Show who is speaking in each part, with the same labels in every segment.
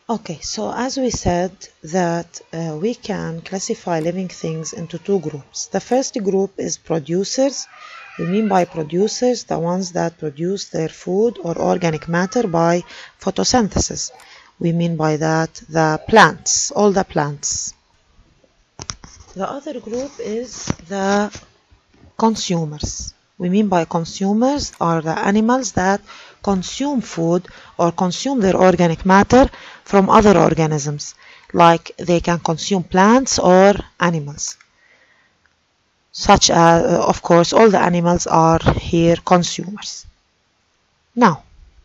Speaker 1: Okay, so as we said that we can classify living things into two groups. The first group is producers. We mean by producers the ones that produce their food or organic matter by photosynthesis. We mean by that the plants, all the plants. The other group is the consumers. We mean by consumers are the animals that consume food or consume their organic matter from other organisms, like they can consume plants or animals. Such as, of course, all the animals are here consumers. Now,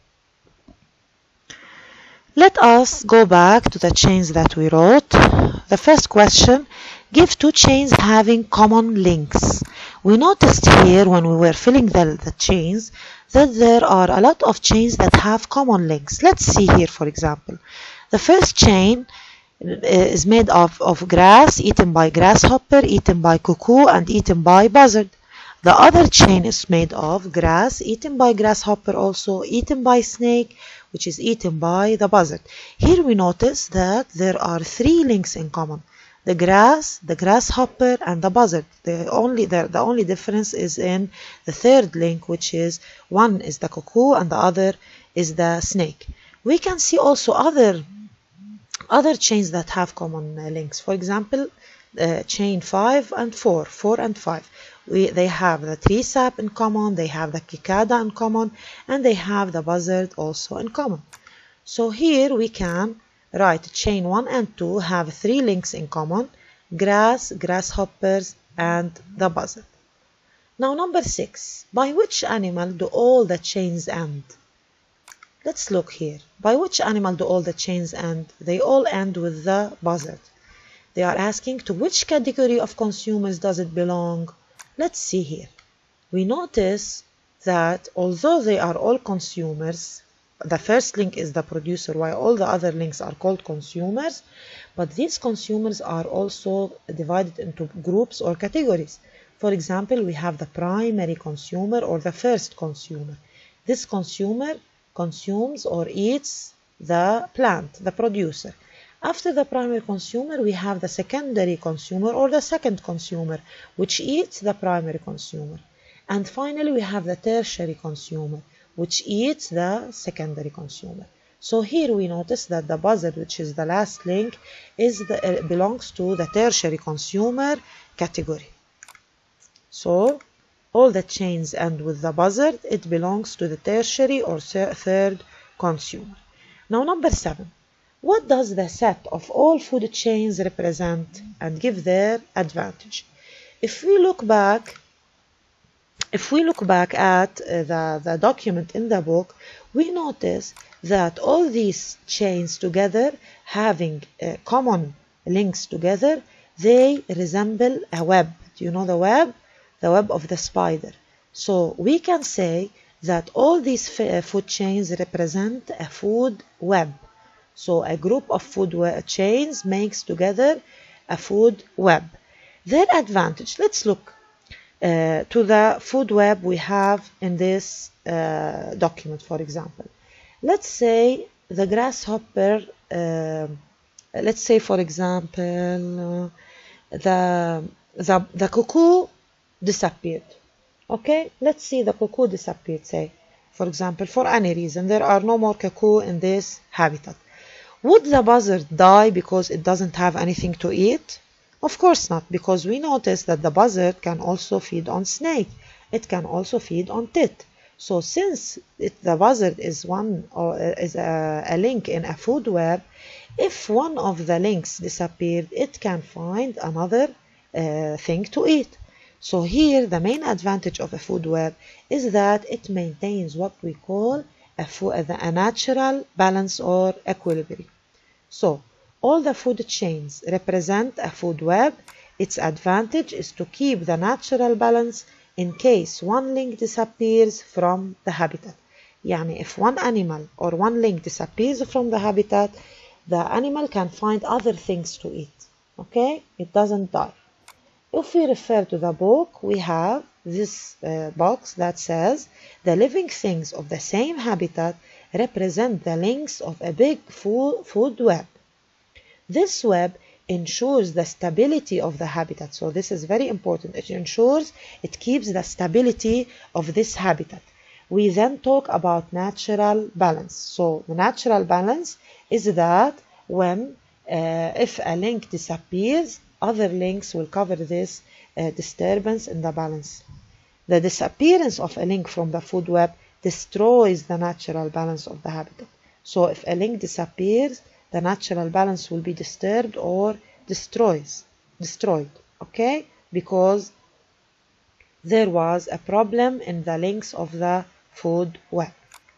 Speaker 1: let us go back to the chains that we wrote. The first question, give two chains having common links. We noticed here when we were filling the chains that there are a lot of chains that have common links. Let's see here, for example. The first chain is made of grass, eaten by grasshopper, eaten by cuckoo, and eaten by buzzard. The other chain is made of grass, eaten by grasshopper also, eaten by snake, which is eaten by the buzzard. Here we notice that there are three links in common. The grass, the grasshopper, and the buzzard. The only difference is in the third link, which is one is the cuckoo and the other is the snake. We can see also other chains that have common links. For example, chain 5 and 4, 4 and 5. They have the tree sap in common, they have the cicada in common, and they have the buzzard also in common. So here we can write chain 1 and 2 have three links in common: grass, grasshoppers, and the buzzard. Now number 6. By which animal do all the chains end? Let's look here. By which animal do all the chains end? They all end with the buzzard. They are asking to which category of consumers does it belong? Let's see here. We notice that although they are all consumers, the first link is the producer, while all the other links are called consumers, but these consumers are also divided into groups or categories. For example, we have the primary consumer or the first consumer. This consumer consumes or eats the plant, the producer. After the primary consumer, we have the secondary consumer or the second consumer, which eats the primary consumer. And finally, we have the tertiary consumer, which eats the secondary consumer. So here we notice that the buzzard, which is the last link, belongs to the tertiary consumer category. So all the chains end with the buzzard. It belongs to the tertiary or third consumer. Now number 7. What does the set of all food chains represent and give their advantage? If we look back at the document in the book, we notice that all these chains together, having common links together, they resemble a web. Do you know the web? The web of the spider. So we can say that all these food chains represent a food web. So a group of food chains makes together a food web. Their advantage, let's look to the food web we have in this document, for example. Let's say the grasshopper, let's say for example the cuckoo disappeared. Okay, let's see the cuckoo disappeared, say for example, for any reason. There are no more cuckoo in this habitat. Would the buzzard die because it doesn't have anything to eat? Of course not, because we notice that the buzzard can also feed on snake. It can also feed on tit. So since the buzzard is a link in a food web, if one of the links disappeared, it can find another thing to eat. So here the main advantage of a food web is that it maintains what we call a natural balance or equilibrium. So all the food chains represent a food web. Its advantage is to keep the natural balance in case one link disappears from the habitat. Yani if one animal or one link disappears from the habitat, the animal can find other things to eat. Okay, it doesn't die. If we refer to the book, we have this box that says the living things of the same habitat represent the links of a big food web. This web ensures the stability of the habitat. So this is very important. It keeps the stability of this habitat. We then talk about natural balance. So the natural balance is that when if a link disappears, other links will cover this disturbance in the balance. The disappearance of a link from the food web destroys the natural balance of the habitat. So if a link disappears, the natural balance will be disturbed or destroyed, okay? Because there was a problem in the links of the food web.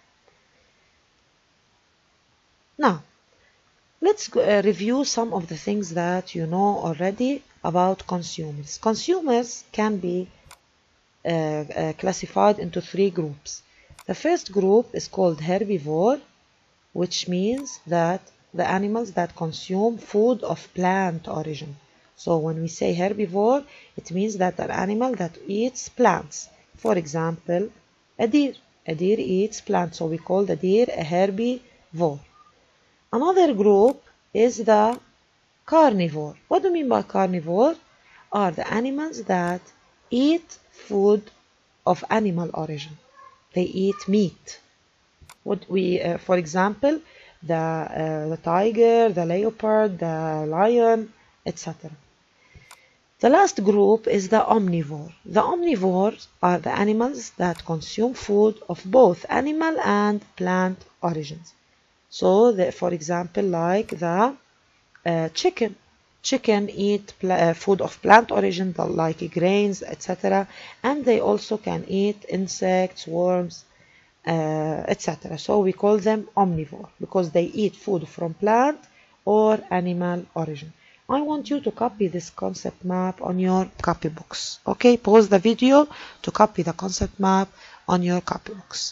Speaker 1: Now, let's review some of the things that you know already about consumers. Consumers can be classified into 3 groups. The first group is called herbivore, which means that the animals that consume food of plant origin. So when we say herbivore, it means that an animal that eats plants. For example, a deer. A deer eats plants, so we call the deer a herbivore. Another group is the carnivore. What do you mean by carnivore? Are the animals that eat food of animal origin. They eat meat. For example, the tiger, the leopard, the lion, etc. The last group is the omnivore. The omnivores are the animals that consume food of both animal and plant origins. So, for example, like the chicken. Chicken eat food of plant origin like grains, etc. And they also can eat insects, worms, etc. So we call them omnivore because they eat food from plant or animal origin. I want you to copy this concept map on your copybooks. Okay, pause the video to copy the concept map on your copybooks.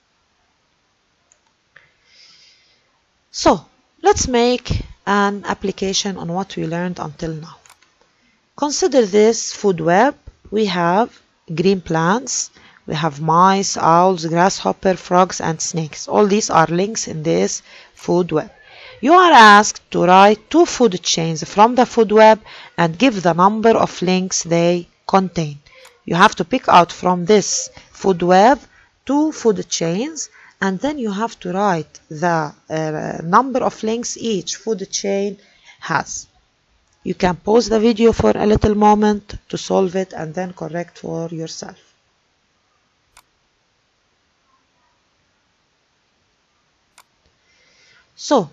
Speaker 1: So, let's make an application on what we learned until now. Consider this food web. We have green plants, we have mice, owls, grasshopper, frogs, and snakes. All these are links in this food web. You are asked to write 2 food chains from the food web and give the number of links they contain. You have to pick out from this food web 2 food chains, and then you have to write the number of links each food chain has. You can pause the video for a little moment to solve it and then correct for yourself. So,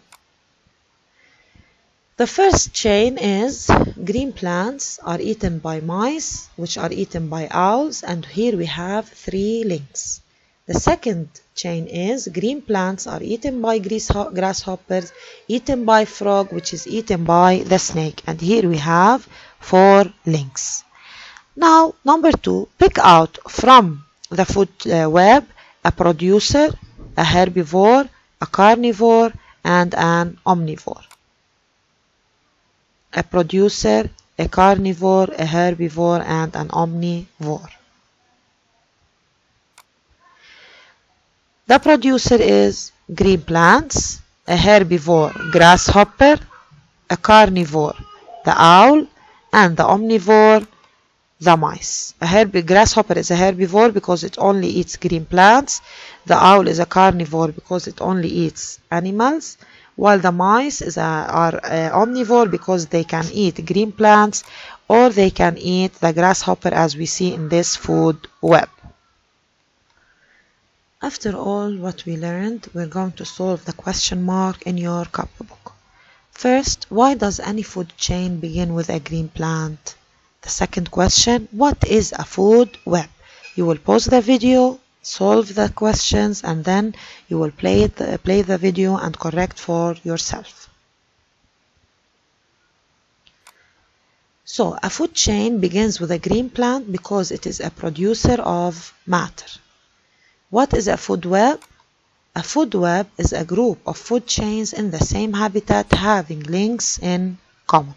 Speaker 1: the first chain is green plants are eaten by mice, which are eaten by owls, and here we have 3 links. The second chain is green plants are eaten by grasshoppers, eaten by frog, which is eaten by the snake, and here we have 4 links. Now, number 2, pick out from the food web a producer, a herbivore, a carnivore, and an omnivore. A producer, a carnivore, a herbivore, and an omnivore. The producer is green plants, a herbivore, grasshopper, a carnivore, the owl, and the omnivore, the mice. Grasshopper is a herbivore because it only eats green plants. The owl is a carnivore because it only eats animals, while the mice are omnivore because they can eat green plants or they can eat the grasshopper as we see in this food web. After all what we learned, we're going to solve the question mark in your copybook. First, why does any food chain begin with a green plant? The second question, what is a food web? You will pause the video, solve the questions, and then you will play the video and correct for yourself. So, a food chain begins with a green plant because it is a producer of matter. What is a food web? A food web is a group of food chains in the same habitat having links in common.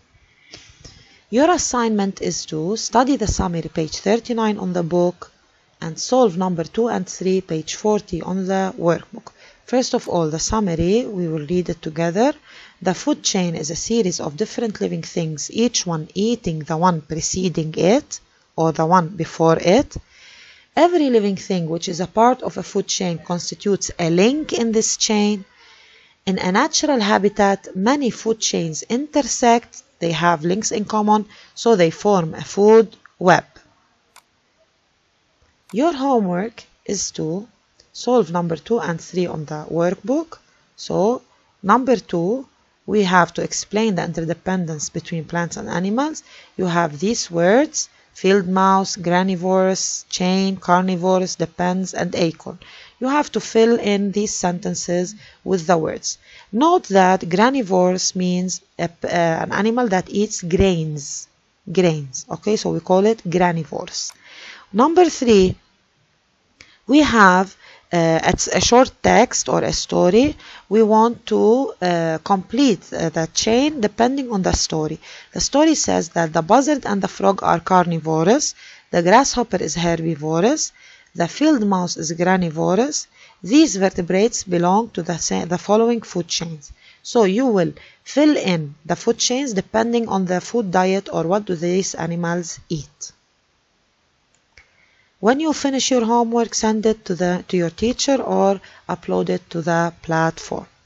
Speaker 1: Your assignment is to study the summary, page 39 on the book, and solve number 2 and 3, page 40 on the workbook. First of all, the summary, we will read it together. The food chain is a series of different living things, each one eating the one preceding it or the one before it. Every living thing which is a part of a food chain constitutes a link in this chain. In a natural habitat, many food chains intersect. They have links in common, so they form a food web. Your homework is to solve number 2 and 3 on the workbook. So, number 2, we have to explain the interdependence between plants and animals. You have these words: field mouse, granivorous, chain, carnivorous, depends, and acorn. You have to fill in these sentences with the words. Note that granivorous means an animal that eats grains. Okay, so we call it granivorous. Number 3, we have it's a short text or a story. We want to complete the chain depending on the story. The story says that the buzzard and the frog are carnivorous, the grasshopper is herbivorous, the field mouse is granivorous. These vertebrates belong to the following food chains. So you will fill in the food chains depending on the food diet or what do these animals eat. When you finish your homework, send it to your teacher or upload it to the platform.